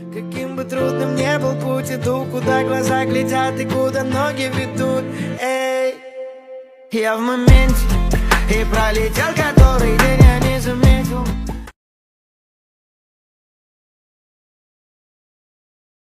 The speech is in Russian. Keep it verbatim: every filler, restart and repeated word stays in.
Каким бы трудным ни был путь, иду, куда глаза глядят и куда ноги ведут. Эй, я в моменте, и пролетел который день.